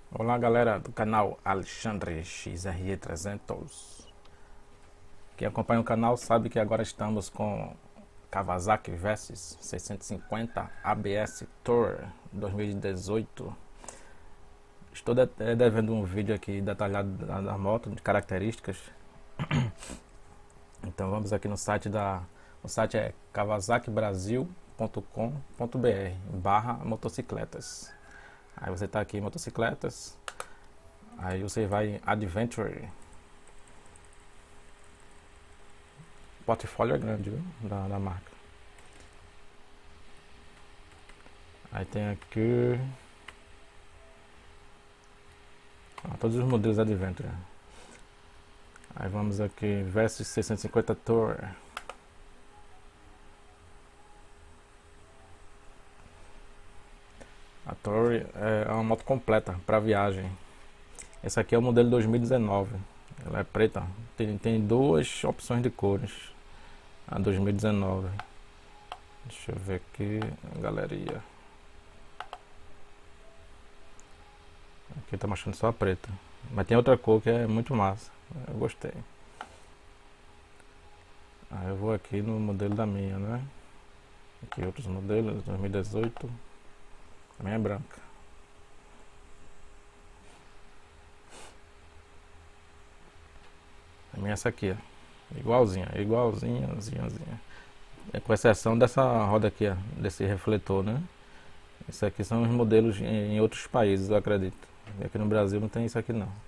Olá galera do canal Alexandre XRE300. Quem acompanha o canal sabe que agora estamos com Kawasaki Versys 650 ABS Tour 2018. Estou devendo um vídeo aqui detalhado da moto, de características. Então vamos aqui no site o site é kawasakibrasil.com.br/motocicletas. Aí você está aqui em motocicletas, aí você vai em Adventure. O portfólio é grande, viu? Da marca. Aí tem aqui todos os modelos Adventure. Aí vamos aqui, Versys 650 Tour. A Tour é uma moto completa para viagem. Esse aqui é o modelo 2019. Ela é preta. Tem duas opções de cores. A 2019. Deixa eu ver aqui a galeria. Aqui tá mostrando só a preta. Mas tem outra cor que é muito massa. Eu gostei. Aí eu vou aqui no modelo da minha, né? Aqui outros modelos, 2018. Também é branca. A minha é essa aqui, ó. Igualzinha. Com exceção dessa roda aqui, ó, desse refletor, né? Esses aqui são os modelos em outros países, eu acredito. E aqui no Brasil não tem isso aqui não.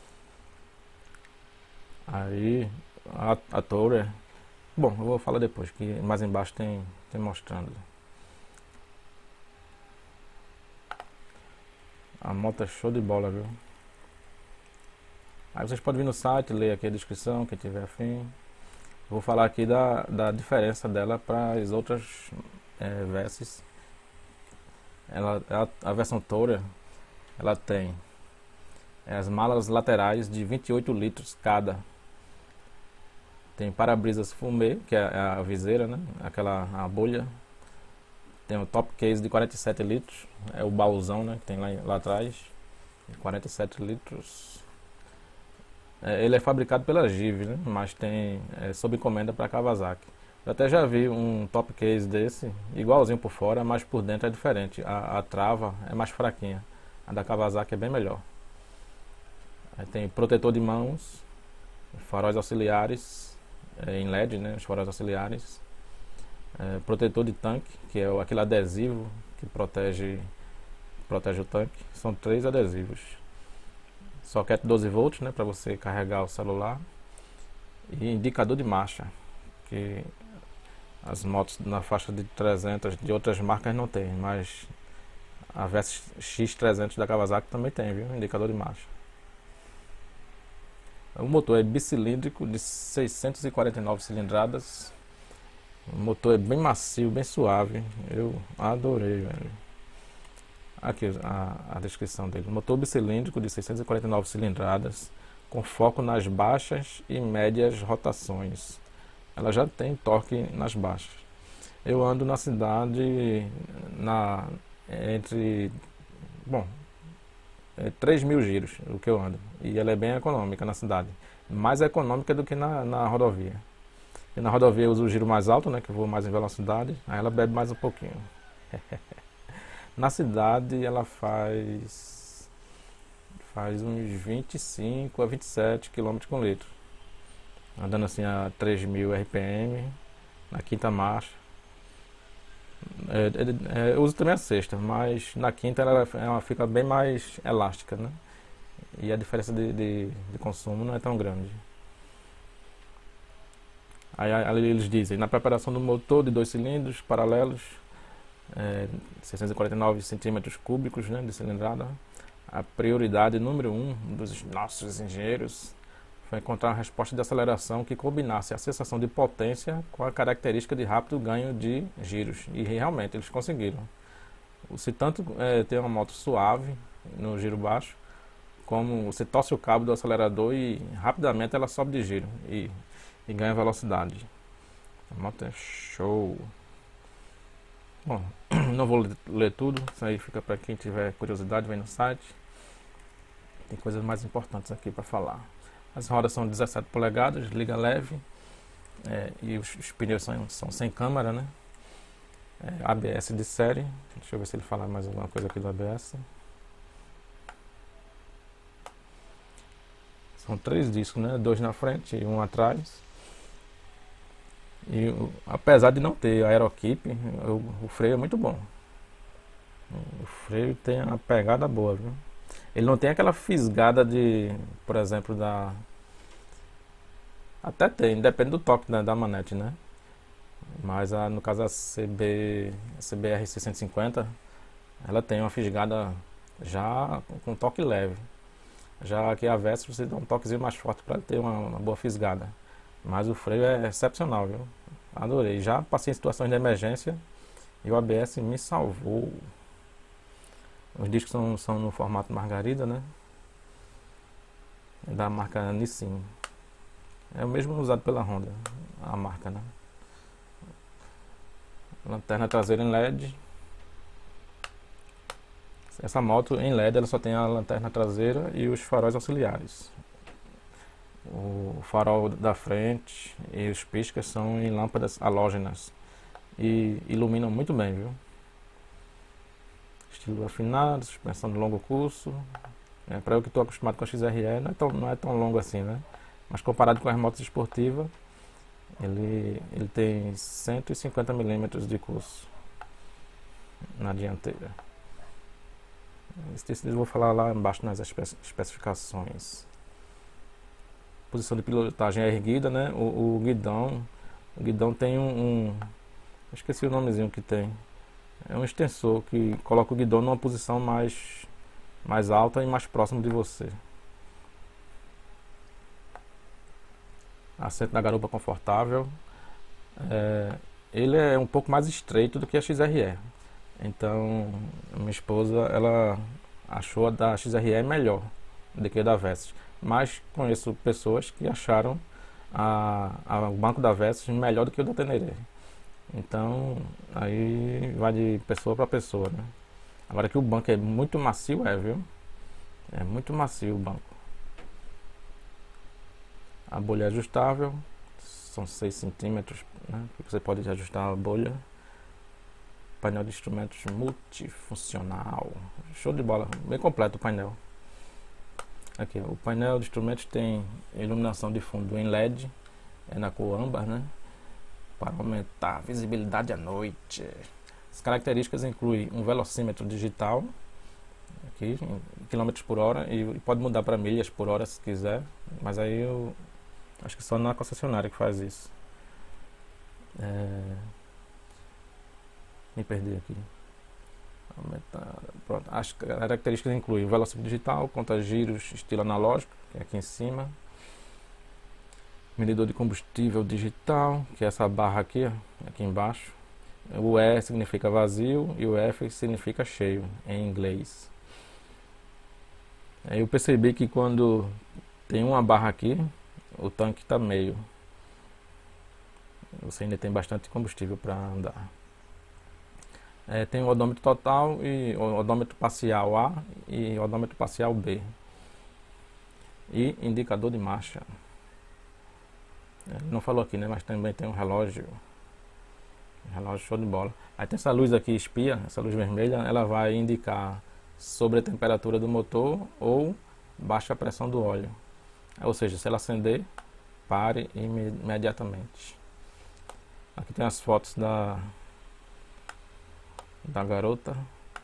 Aí a Tourer. Bom, eu vou falar depois, que mais embaixo tem mostrando. A moto é show de bola, viu? Aí vocês podem vir no site, ler aqui a descrição, quem tiver afim. Vou falar aqui da diferença dela para as outras Versys. A versão Tourer, ela tem as malas laterais de 28 litros cada. Tem para-brisas fumê, que é a viseira, né? A bolha. Tem o top case de 47 litros, é o baúzão, né? Que tem lá atrás, 47 litros. Ele é fabricado pela Give, né? Mas tem sob encomenda para Kawasaki. Eu até já vi um top case desse, igualzinho por fora, mas por dentro é diferente. A trava é mais fraquinha. A da Kawasaki é bem melhor. Aí tem protetor de mãos, faróis auxiliares em LED, né? Os faróis auxiliares. Protetor de tanque, que é aquele adesivo que protege o tanque. São 3 adesivos. Soquete 12 volts, né, para você carregar o celular. E indicador de marcha, que as motos na faixa de 300 de outras marcas não tem, mas a Versys X300 da Kawasaki também tem, viu? Indicador de marcha. O motor é bicilíndrico de 649 cilindradas. O motor é bem macio, bem suave. Eu adorei, velho. Aqui a descrição dele. Motor bicilíndrico de 649 cilindradas, com foco nas baixas e médias rotações. Ela já tem torque nas baixas. Eu ando na cidade entre 3.000 giros, o que eu ando. E ela é bem econômica na cidade. Mais econômica do que na rodovia. E na rodovia eu uso o giro mais alto, né, que eu vou mais em velocidade. Aí ela bebe mais um pouquinho. Na cidade ela faz uns 25 a 27 km com litro. Andando assim a 3.000 RPM, na quinta marcha. Eu uso também a sexta, mas na quinta ela fica bem mais elástica, né? E a diferença de consumo não é tão grande. Aí eles dizem, na preparação do motor de 2 cilindros paralelos, 649 centímetros cúbicos, né, de cilindrada, a prioridade número 1 dos nossos engenheiros foi encontrar uma resposta de aceleração que combinasse a sensação de potência com a característica de rápido ganho de giros. E realmente eles conseguiram. Se tanto tem uma moto suave no giro baixo, como você torce o cabo do acelerador e rapidamente ela sobe de giro e ganha velocidade. A moto é show. Bom, não vou ler tudo, isso aí fica para quem tiver curiosidade, vem no site. tem coisas mais importantes aqui para falar. As rodas são 17 polegadas, liga leve, e os pneus são sem câmara, né? ABS de série. Deixa eu ver se ele fala mais alguma coisa aqui do ABS. São 3 discos, né? 2 na frente e 1 atrás. E apesar de não ter aerokeep, o freio é muito bom. O freio tem uma pegada boa, viu? Ele não tem aquela fisgada de, por exemplo, até tem, depende do toque da manete, né? Mas no caso a CBR 650, ela tem uma fisgada já com toque leve. Já aqui a Versys você dá um toquezinho mais forte para ter uma boa fisgada. Mas o freio é excepcional, viu? Adorei. Já passei em situações de emergência e o ABS me salvou. Os discos são no formato margarida, né? Da marca Nissin. É o mesmo usado pela Honda, a marca, né? Lanterna traseira em LED. Essa moto em LED ela só tem a lanterna traseira e os faróis auxiliares. O farol da frente e os piscas são em lâmpadas halógenas e iluminam muito bem, viu? Estilo afinado, suspensão de longo curso. Para eu que estou acostumado com a XRE, não é tão longo assim, né? Mas comparado com as motos esportivas, ele tem 150 milímetros de curso na dianteira. Esse tecido eu vou falar lá embaixo nas especificações. Posição de pilotagem é erguida, né? O guidão tem eu esqueci o nomezinho que tem. É um extensor que coloca o guidão numa posição mais alta e mais próximo de você. Assento da garupa confortável. Ele é um pouco mais estreito do que a XRE. Então, minha esposa, ela achou a da XRE melhor do que a da Versys. Mas conheço pessoas que acharam o banco da Versys melhor do que o da Tenere. Então, aí vai de pessoa para pessoa, né? Agora que o banco é muito macio, viu? É muito macio o banco. A bolha é ajustável, são 6 centímetros, né? Que você pode ajustar a bolha. Painel de instrumentos multifuncional. Show de bola, bem completo o painel. Aqui, o painel de instrumentos tem iluminação de fundo em LED, na cor âmbar, né? Para aumentar a visibilidade à noite. As características incluem um velocímetro digital, aqui em quilômetros por hora, e pode mudar para milhas por hora se quiser, mas aí eu acho que só na concessionária que faz isso. Me perdi aqui. Pronto. As características incluem o velocímetro digital, conta-giros estilo analógico, que é aqui em cima. Medidor de combustível digital, que é essa barra aqui, ó, aqui embaixo. O E significa vazio e o F significa cheio, em inglês. Aí eu percebi que quando tem uma barra aqui, o tanque está meio. Você ainda tem bastante combustível para andar. Tem o odômetro total e o odômetro parcial A e o odômetro parcial B. E indicador de marcha. Não falou aqui, né? Mas também tem um relógio. Relógio show de bola. Aí tem essa luz aqui espia, essa luz vermelha, ela vai indicar sobre a temperatura do motor ou baixa pressão do óleo. Ou seja, se ela acender, pare imediatamente. Aqui tem as fotos da garota.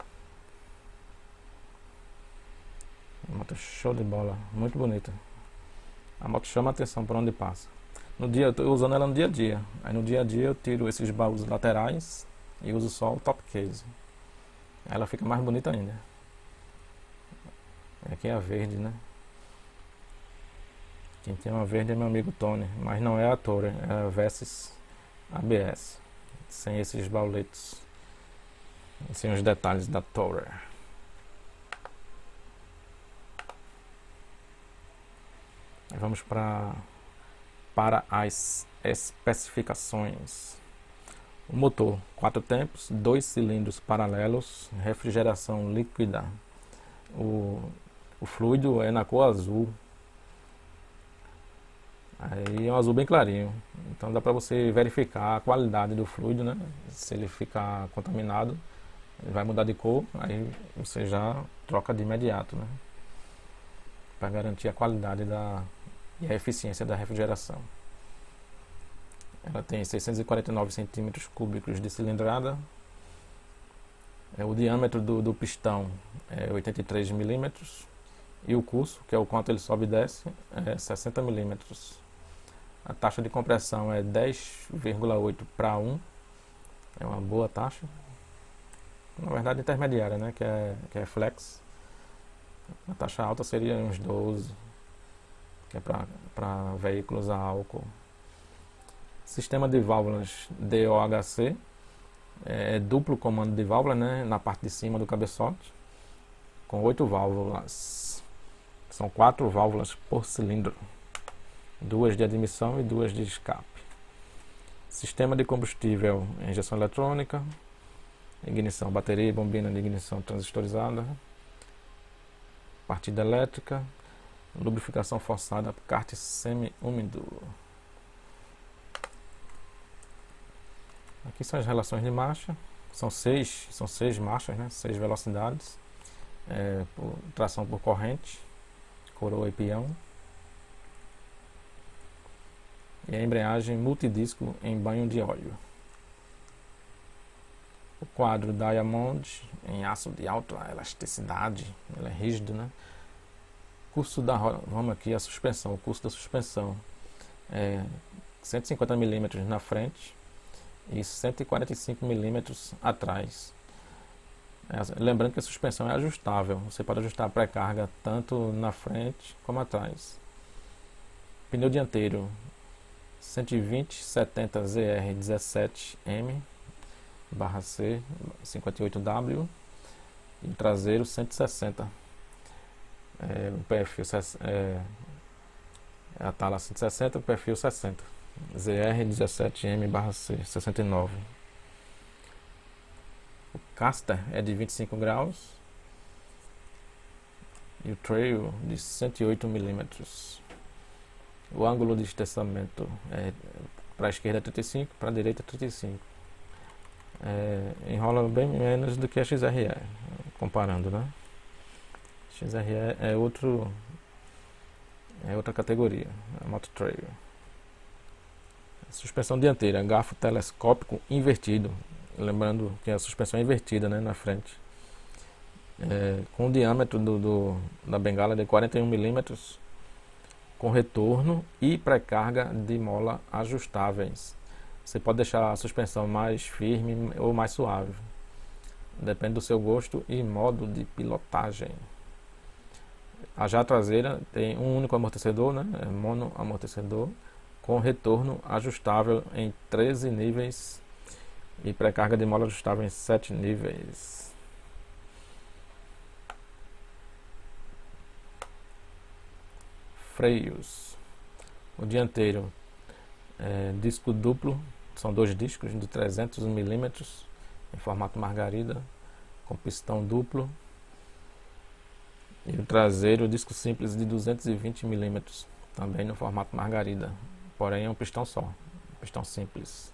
Moto show de bola, muito bonita. A moto chama a atenção por onde passa. No dia, eu estou usando ela no dia a dia. Aí no dia a dia eu tiro esses baús laterais e uso só o top case. Ela fica mais bonita ainda. Aqui é a verde, né? Quem tem uma verde é meu amigo Tony, mas não é a Tourer, é a Versys ABS, sem esses bauletos, sem os detalhes da Tourer. Vamos para as especificações. O motor 4 tempos, 2 cilindros paralelos, refrigeração líquida. O fluido é na cor azul. Aí é um azul bem clarinho. Então dá para você verificar a qualidade do fluido, né? Se ele ficar contaminado, ele vai mudar de cor, aí você já troca de imediato, né? Para garantir a qualidade e a eficiência da refrigeração. Ela tem 649 centímetros cúbicos de cilindrada. O diâmetro do pistão é 83 milímetros. E o curso, que é o quanto ele sobe e desce, é 60 milímetros. A taxa de compressão é 10,8 para 1. É uma boa taxa. Na verdade, intermediária, né? Que é flex. A taxa alta seria uns 12, que é para veículos a álcool. Sistema de válvulas DOHC. É duplo comando de válvula, né? Na parte de cima do cabeçote. Com 8 válvulas. São 4 válvulas por cilindro. 2 de admissão e 2 de escape. Sistema de combustível, injeção eletrônica, ignição, bateria e bobina de ignição transistorizada, partida elétrica, lubrificação forçada, kart semi-úmido. Aqui são as relações de marcha, são seis marchas, né? 6 velocidades, tração por corrente, coroa e peão. E a embreagem multidisco em banho de óleo. O quadro Diamond em aço de alta elasticidade, ele é rígido, né? Vamos aqui a suspensão, o custo da suspensão é 150 milímetros na frente e 145 milímetros atrás. Lembrando que a suspensão é ajustável, você pode ajustar a pré-carga tanto na frente como atrás. Pneu dianteiro 120/70 ZR17M/C 58W e traseiro 160. O perfil a tala 160, o perfil 60. ZR17M/C 69. O caster é de 25 graus e o trail de 108 milímetros. O ângulo de estressamento é para a esquerda 35, para a direita 35. Enrola bem menos do que a XRE, comparando, né? XRE é outra categoria, a moto trail. Suspensão dianteira, garfo telescópico invertido, lembrando que a suspensão é invertida, né, na frente. Com o diâmetro da bengala de 41 milímetros, com retorno e pré-carga de mola ajustáveis. Você pode deixar a suspensão mais firme ou mais suave, depende do seu gosto e modo de pilotagem. A já traseira tem um único amortecedor, né? Mono amortecedor, com retorno ajustável em 13 níveis e pré-carga de mola ajustável em 7 níveis. Freios. O dianteiro disco duplo, são 2 discos de 300 milímetros em formato margarida, com pistão duplo. E o traseiro disco simples de 220 milímetros, também no formato margarida, porém é um pistão só, pistão simples.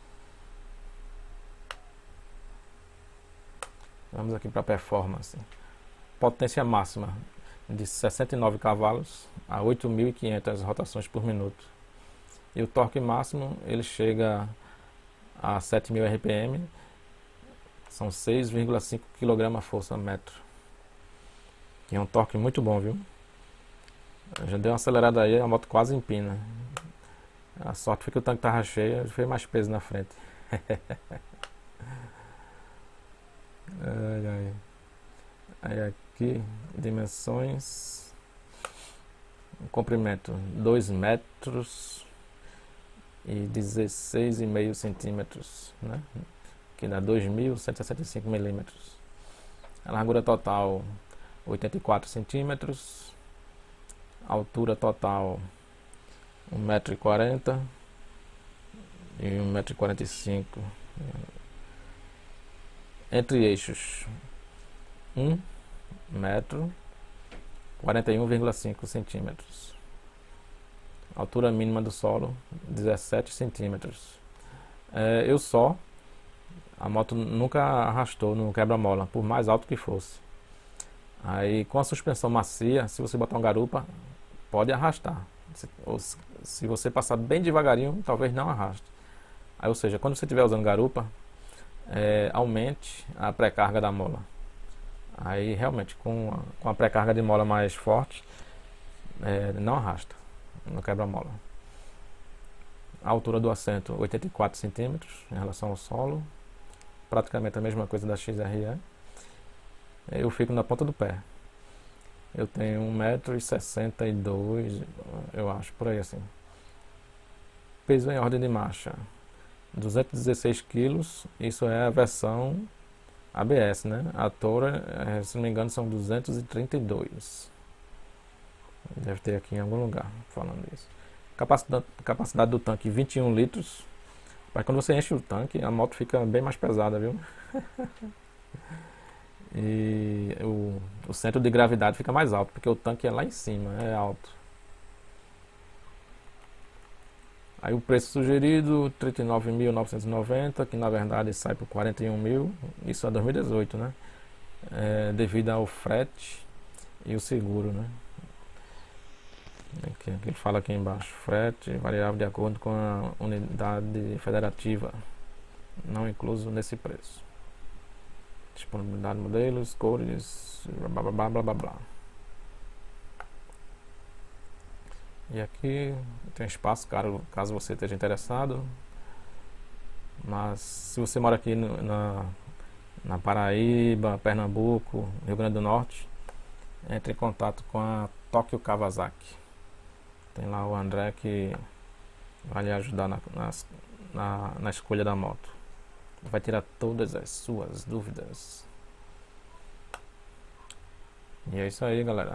Vamos aqui para a performance. Potência máxima de 69 cavalos a 8.500 rotações por minuto. E o torque máximo ele chega a 7.000 RPM, são 6,5 kgfm. E é um torque muito bom, viu? Eu já dei uma acelerada aí, a moto quase empina. A sorte foi que o tanque estava cheio, fez mais peso na frente. Aí aqui, dimensões. Comprimento 2 metros e 16,5 centímetros, né? Que dá 2.165 milímetros. A largura total 84 centímetros. Altura total 1,40 m e 1,45 m. Entre eixos 1 metro, 41,5 centímetros. Altura mínima do solo, 17 centímetros. A moto nunca arrastou no quebra-mola, por mais alto que fosse. Aí com a suspensão macia, se você botar uma garupa, pode arrastar. Se você passar bem devagarinho, talvez não arraste. Aí, ou seja, quando você estiver usando garupa, aumente a pré-carga da mola. Aí realmente com a pré-carga de mola mais forte, não arrasta, não quebra-mola. A altura do assento, 84 centímetros em relação ao solo. Praticamente a mesma coisa da XRE. Eu fico na ponta do pé. Eu tenho 1,62 m, eu acho, por aí assim. Peso em ordem de marcha, 216 kg. Isso é a versão ABS, né? A Toro, se não me engano, são 232. Deve ter aqui em algum lugar falando isso. Capacidade do tanque, 21 litros. Mas quando você enche o tanque, a moto fica bem mais pesada, viu? E o centro de gravidade fica mais alto, porque o tanque é lá em cima, é alto. Aí o preço sugerido, 39.990, que na verdade sai por 41 mil, isso é 2018, né? Devido ao frete e o seguro, né? Que ele fala aqui embaixo, frete variável de acordo com a unidade federativa, não incluso nesse preço. Disponibilidade de modelos, cores, blá blá blá blá blá blá. E aqui tem espaço caso você esteja interessado. Mas se você mora aqui na Paraíba, Pernambuco, Rio Grande do Norte, entre em contato com a Tóquio Kawasaki. Tem lá o André que vai lhe ajudar na escolha da moto. Vai tirar todas as suas dúvidas. E é isso aí, galera.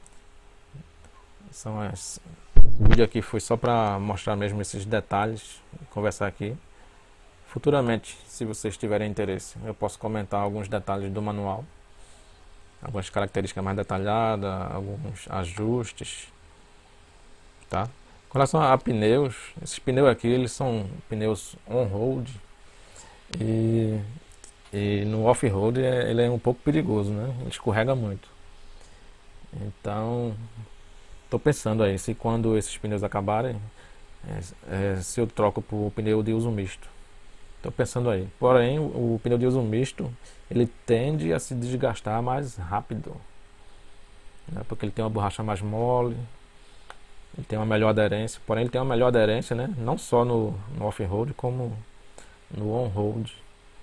Esse vídeo aqui foi só para mostrar mesmo esses detalhes, conversar aqui. Futuramente, se vocês tiverem interesse, eu posso comentar alguns detalhes do manual, algumas características mais detalhadas, alguns ajustes, tá? Com relação a pneus, esses pneus aqui, eles são pneus on-road e no off-road ele é um pouco perigoso, né? Ele escorrega muito. Então, estou pensando aí, se quando esses pneus acabarem, se eu troco por pneu de uso misto. Estou pensando aí. Porém, o pneu de uso misto, ele tende a se desgastar mais rápido, né? Porque ele tem uma borracha mais mole, ele tem uma melhor aderência. Porém, ele tem uma melhor aderência, né? Não só no off-road, como no on-road.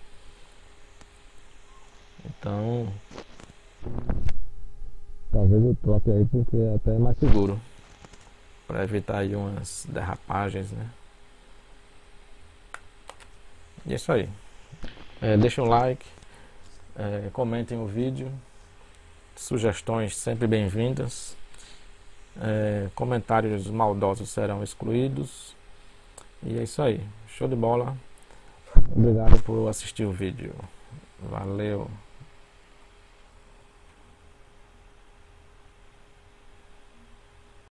Então, talvez eu troque aí porque é até mais seguro, para evitar aí umas derrapagens, né? E é isso aí. Deixa um like, comentem o vídeo, sugestões sempre bem-vindas, comentários maldosos serão excluídos. E é isso aí, show de bola. Obrigado por assistir o vídeo. Valeu.